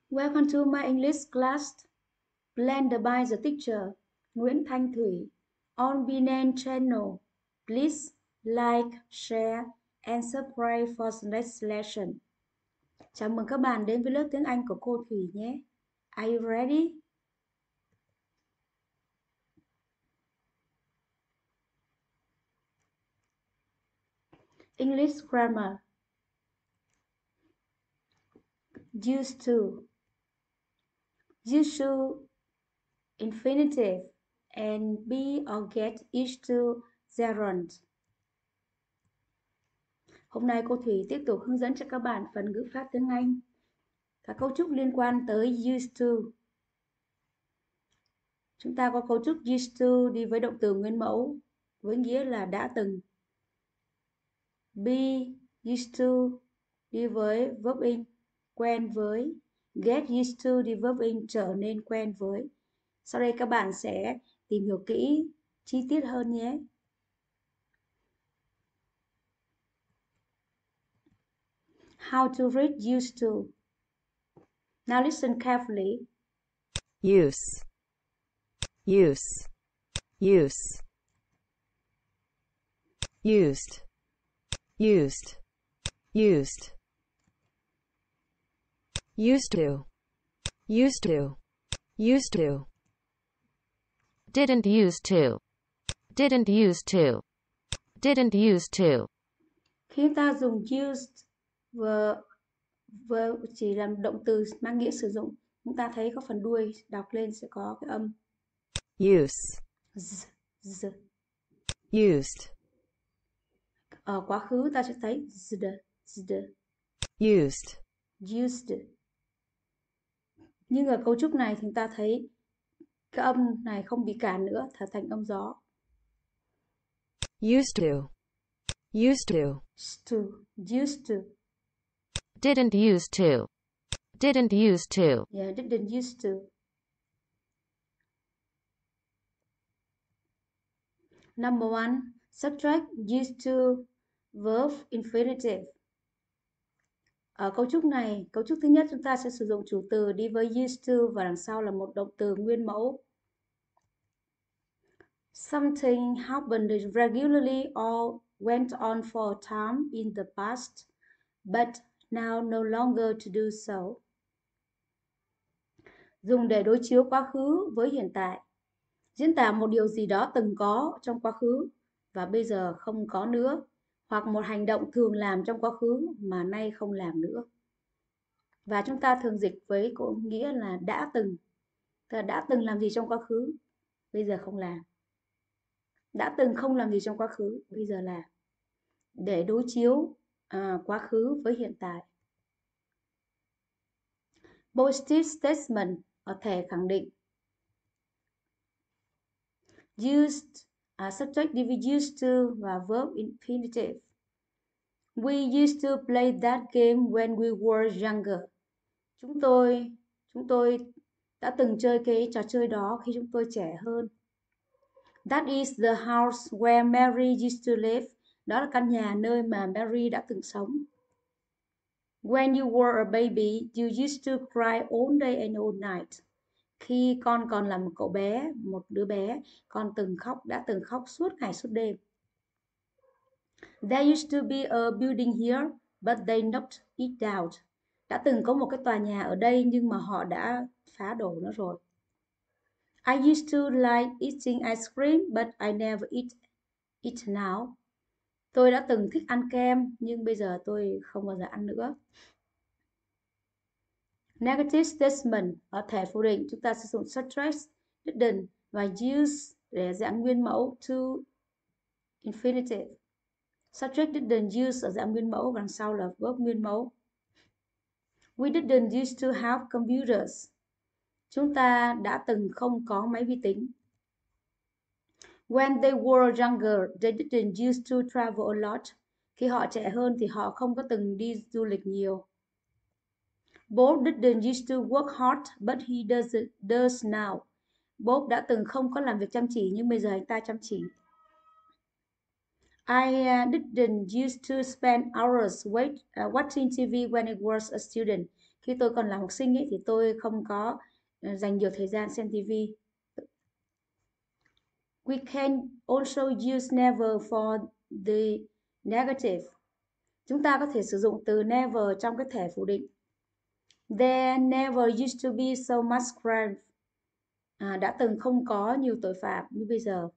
Welcome to my English class. Planned by the teacher Nguyễn Thanh Thủy on Binan channel. Please like, share and subscribe for the next lesson. Chào mừng các bạn đến với lớp tiếng Anh của cô Thủy nhé. Are you ready? English grammar. Used to. Used to infinitive and be or get used to gerund. Hôm nay cô Thủy tiếp tục hướng dẫn cho các bạn phần ngữ pháp tiếng Anh. Các cấu trúc liên quan tới used to. Chúng ta có cấu trúc used to đi với động từ nguyên mẫu với nghĩa là đã từng. Be used to đi với verb in quen với. Get used to đi verb in trở nên quen với. Sau đây các bạn sẽ tìm hiểu kỹ chi tiết hơn nhé. How to read used to. Now listen carefully. Use, use, use. Used, used, used. Used to, used to, used to. Didn't use to, didn't use to, didn't use to. Khi chúng ta dùng used vừa chỉ làm động từ mang nghĩa sử dụng, chúng ta thấy có phần đuôi đọc lên sẽ có cái âm Use, z, z. used, Ở quá khứ ta sẽ thấy zd, zd, used. used. Nhưng ở cấu trúc này thì ta thấy cái âm này không bị cản nữa, trở thành âm gió. Used to, used to. Used to. Didn't use to, didn't use to. Yeah, didn't used to. Number one, subtract used to verb infinitive. Ở cấu trúc này, cấu trúc thứ nhất chúng ta sẽ sử dụng chủ từ đi với used to và đằng sau là một động từ nguyên mẫu. Something happened regularly or went on for a time in the past, but now no longer to do so. Dùng để đối chiếu quá khứ với hiện tại. Diễn tả một điều gì đó từng có trong quá khứ và bây giờ không có nữa, hoặc một hành động thường làm trong quá khứ mà nay không làm nữa. Và chúng ta thường dịch với nghĩa là đã từng. Tức là đã từng làm gì trong quá khứ, bây giờ không làm. Đã từng không làm gì trong quá khứ, bây giờ làm. Để đối chiếu quá khứ với hiện tại. Positive statement ở thể khẳng định. Used, subject đi với used to và verb infinitive. We used to play that game when we were younger. Chúng tôi đã từng chơi cái trò chơi đó khi chúng tôi trẻ hơn. That is the house where Mary used to live. Đó là căn nhà nơi mà Mary đã từng sống. When you were a baby, you used to cry all day and all night. Khi con còn là một cậu bé, một đứa bé, con đã từng khóc suốt ngày suốt đêm. There used to be a building here, but they knocked it down. Đã từng có một cái tòa nhà ở đây nhưng mà họ đã phá đổ nó rồi. I used to like eating ice cream, but I never eat it now. Tôi đã từng thích ăn kem, nhưng bây giờ tôi không bao giờ ăn nữa. Negative statement ở thể phủ định chúng ta sử dụng subject, didn't và use để dạng nguyên mẫu to infinitive. Subject didn't use ở dạng nguyên mẫu và đằng sau là verb nguyên mẫu. We didn't used to have computers. Chúng ta đã từng không có máy vi tính. When they were younger, they didn't used to travel a lot. Khi họ trẻ hơn thì họ không có từng đi du lịch nhiều. Bob didn't used to work hard, but he does now. Bob đã từng không có làm việc chăm chỉ nhưng bây giờ anh ta chăm chỉ. I didn't used to spend hours watching TV when I was a student. Khi tôi còn là học sinh ấy thì tôi không có dành nhiều thời gian xem TV. We can also use never for the negative. Chúng ta có thể sử dụng từ never trong cái thể phủ định. There never used to be so much crime. Đã từng không có nhiều tội phạm như bây giờ.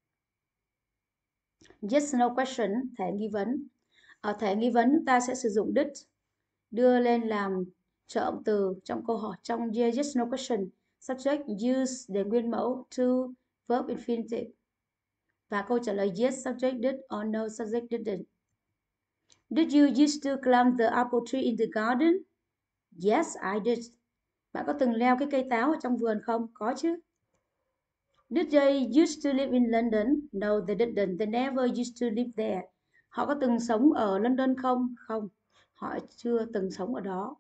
Yes no question, thể nghi vấn. Ở thể nghi vấn chúng ta sẽ sử dụng did đưa lên làm trợ động từ trong câu hỏi, trong yes no question. Subject use để nguyên mẫu to verb infinitive. Và câu trả lời yes subject did or no subject didn't. Did you used to climb the apple tree in the garden? Yes, I did. Bạn có từng leo cái cây táo ở trong vườn không? Có chứ. Did they used to live in London? No, they didn't. They never used to live there. Họ có từng sống ở London không? Không, họ chưa từng sống ở đó.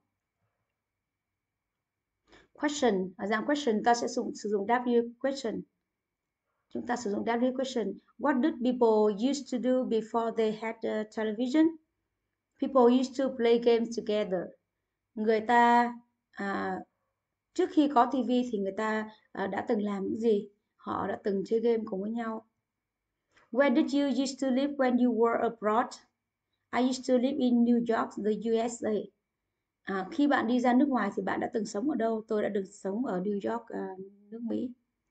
Question, ở dạng question ta sẽ sử dụng W question. Chúng ta sử dụng W question. What did people used to do before they had a television? People used to play games together. Người ta trước khi có TV thì người ta đã từng làm những gì? Họ đã từng chơi game cùng với nhau. Where did you used to live when you were abroad? I used to live in New York, the USA. Khi bạn đi ra nước ngoài thì bạn đã từng sống ở đâu? Tôi đã được sống ở New York, nước Mỹ.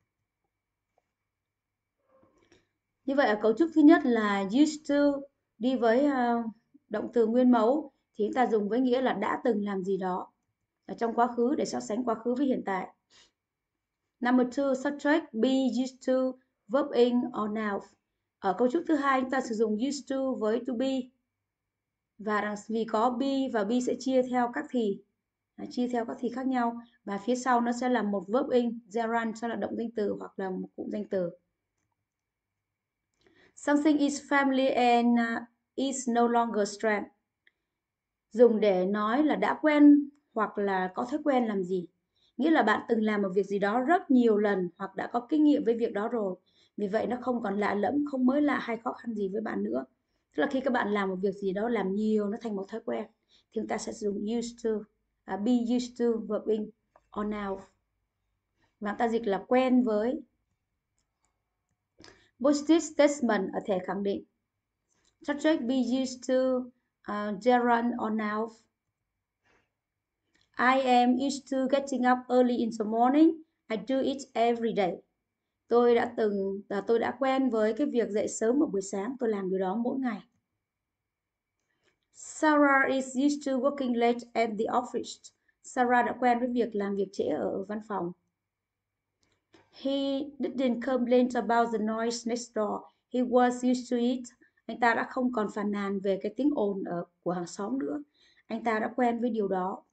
Như vậy ở cấu trúc thứ nhất là used to đi với động từ nguyên mẫu thì chúng ta dùng với nghĩa là đã từng làm gì đó ở trong quá khứ để so sánh quá khứ với hiện tại. Number 2, subtract be used to verb in or now. Ở cấu trúc thứ hai chúng ta sử dụng used to với to be. Và vì có be và be sẽ chia theo các thì khác nhau và phía sau nó sẽ là một verb in, gerund sẽ là động danh từ hoặc là một cụm danh từ. Something is familiar and is no longer strange. Dùng để nói là đã quen hoặc là có thói quen làm gì. Nghĩa là bạn từng làm một việc gì đó rất nhiều lần hoặc đã có kinh nghiệm với việc đó rồi. Vì vậy nó không còn lạ lẫm, không mới lạ hay khó khăn gì với bạn nữa. Tức là khi các bạn làm một việc gì đó làm nhiều nó thành một thói quen thì chúng ta sẽ dùng used to, be used to, verb in or now. Và ta dịch là quen với. Positive statement ở thể khẳng định. Subject be used to, gerund or now. I am used to getting up early in the morning. I do it every day. Tôi đã quen với cái việc dậy sớm ở buổi sáng. Tôi làm điều đó mỗi ngày. Sarah is used to working late at the office. Sarah đã quen với việc làm việc trễ ở văn phòng. He didn't complain about the noise next door. He was used to it. Anh ta đã không còn phàn nàn về cái tiếng ồn của hàng xóm nữa. Anh ta đã quen với điều đó.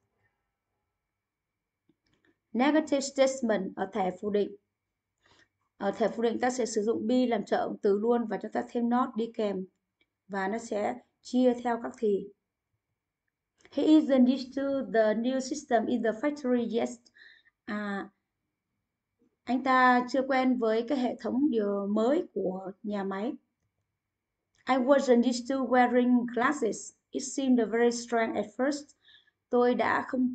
Negative statement ở thể phủ định. Ở thể phủ định ta sẽ sử dụng be làm trợ động từ luôn và chúng ta thêm not đi kèm và nó sẽ chia theo các thì. He isn't used to the new system in the factory yet. Anh ta chưa quen với cái hệ thống điều mới của nhà máy. I wasn't used to wearing glasses. It seemed very strange at first. Tôi đã không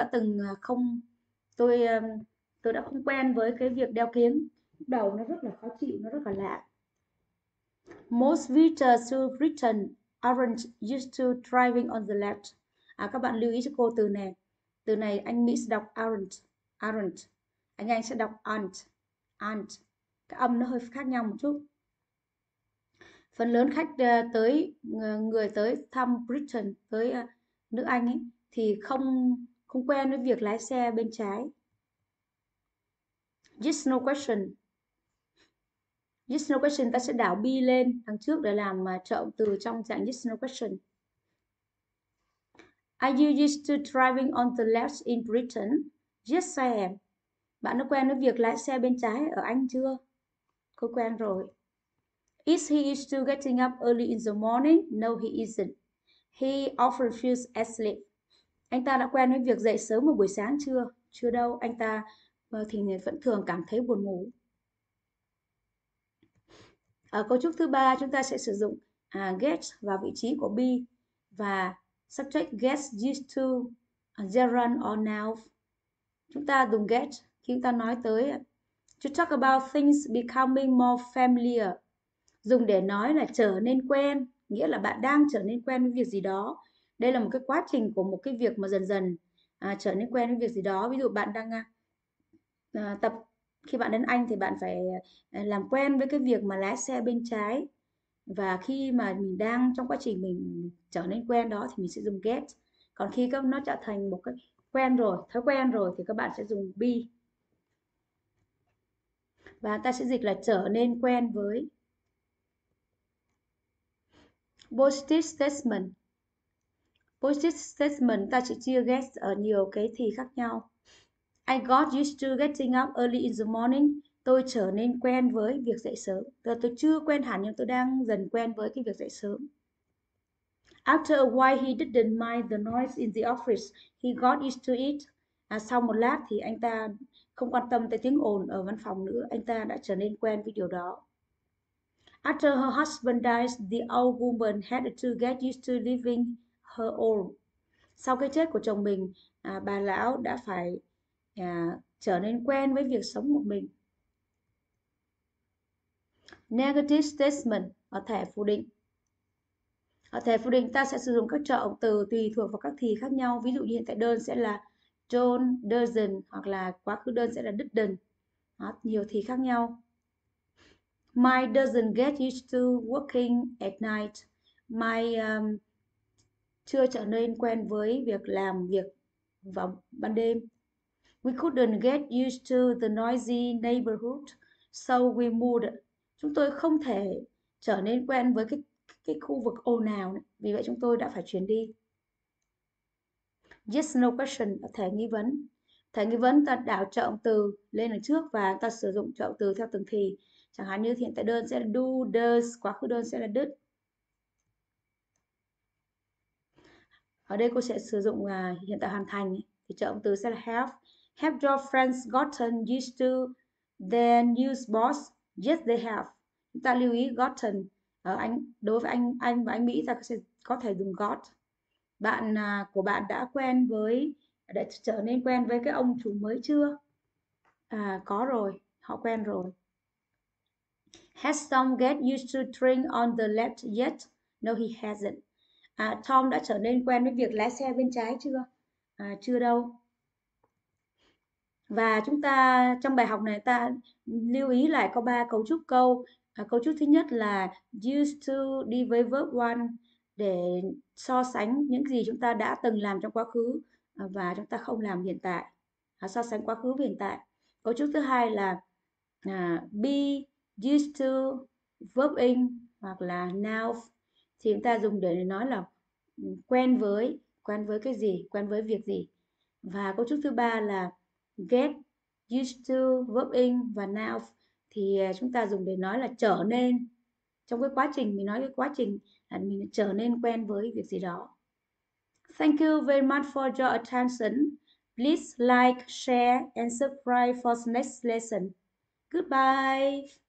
quen với cái việc đeo kính. Đầu nó rất là khó chịu, nó rất là lạ. Most visitors to Britain aren't used to driving on the left. Các bạn lưu ý cho cô từ này. Từ này anh Mỹ sẽ đọc aren't. Anh sẽ đọc aren't. Cái âm nó hơi khác nhau một chút. Phần lớn khách người tới thăm Britain, tới nước Anh ấy, thì không quen với việc lái xe bên trái. Yes no question. Yes no question ta sẽ đảo be lên đằng trước để làm trợ động từ trong dạng yes no question. Are you used to driving on the left in Britain? Yes, I am. Bạn đã quen với việc lái xe bên trái ở Anh chưa? Cô quen rồi. Is he used to getting up early in the morning? No, he isn't. He often feels asleep. Anh ta đã quen với việc dậy sớm vào buổi sáng chưa? Chưa đâu, anh ta thì vẫn thường cảm thấy buồn ngủ. Ở cấu trúc thứ ba chúng ta sẽ sử dụng get vào vị trí của be và subject gets used to gerund or noun. Chúng ta dùng get khi chúng ta nói tới to talk about things becoming more familiar. Dùng để nói là trở nên quen, nghĩa là bạn đang trở nên quen với việc gì đó. Đây là một cái quá trình của một cái việc mà dần dần trở nên quen với việc gì đó. Ví dụ bạn đang tập, khi bạn đến Anh thì bạn phải làm quen với cái việc mà lái xe bên trái. Và khi mà mình đang trong quá trình mình trở nên quen đó thì mình sẽ dùng get. Còn khi nó trở thành một cái quen rồi, thói quen rồi thì các bạn sẽ dùng be. Và ta sẽ dịch là trở nên quen với. Positive statement. Positive statement ta chỉ chia get ở nhiều cái thì khác nhau. I got used to getting up early in the morning. Tôi trở nên quen với việc dậy sớm. Tôi chưa quen hẳn nhưng tôi đang dần quen với cái việc dậy sớm. After a while he didn't mind the noise in the office. He got used to it. Sau một lát thì anh ta không quan tâm tới tiếng ồn ở văn phòng nữa. Anh ta đã trở nên quen với điều đó. After her husband died, the old woman had to get used to living her own. Sau cái chết của chồng mình, bà lão đã phải trở nên quen với việc sống một mình. Negative statement ở thẻ phủ định. Ở thẻ phủ định ta sẽ sử dụng các trợ động từ tùy thuộc vào các thì khác nhau. Ví dụ như hiện tại đơn sẽ là don't, doesn't, hoặc là quá khứ đơn sẽ là didn't. Đó, nhiều thì khác nhau. Mike doesn't get used to working at night. Mike chưa trở nên quen với việc làm việc vào ban đêm. We couldn't get used to the noisy neighborhood, so we moved. Chúng tôi không thể trở nên quen với cái khu vực ồn ào này. Vì vậy chúng tôi đã phải chuyển đi. Yes, no question ở thẻ nghi vấn. Thẻ nghi vấn ta đảo trợ động từ lên đằng trước và ta sử dụng trợ động từ theo từng thì. Chẳng hạn như hiện tại đơn sẽ là do, does, quá khứ đơn sẽ là did. Ở đây cô sẽ sử dụng hiện tại hoàn thành thì trợ động từ sẽ là have. Have your friends gotten used to their new boss? Yes, they have. Chúng ta lưu ý gotten đối với anh và anh Mỹ ta sẽ có thể dùng got. Bạn của bạn đã trở nên quen với cái ông chủ mới chưa? Có rồi, họ quen rồi. Has Tom get used to drink on the left yet? No, he hasn't. Tom đã trở nên quen với việc lái xe bên trái chưa? Chưa đâu. Và chúng ta trong bài học này ta lưu ý lại có 3 cấu trúc câu. Cấu trúc thứ nhất là used to đi với verb one để so sánh những gì chúng ta đã từng làm trong quá khứ và chúng ta không làm hiện tại. So sánh quá khứ với hiện tại. Cấu trúc thứ hai là be, used to, verb in hoặc là now thì chúng ta dùng để nói là quen với cái gì, quen với việc gì. Và cấu trúc thứ ba là get, used to, verb in và now thì chúng ta dùng để nói là trở nên. Trong cái quá trình mình nói cái quá trình là mình trở nên quen với việc gì đó. Thank you very much for your attention. Please like, share and subscribe for the next lesson. Goodbye.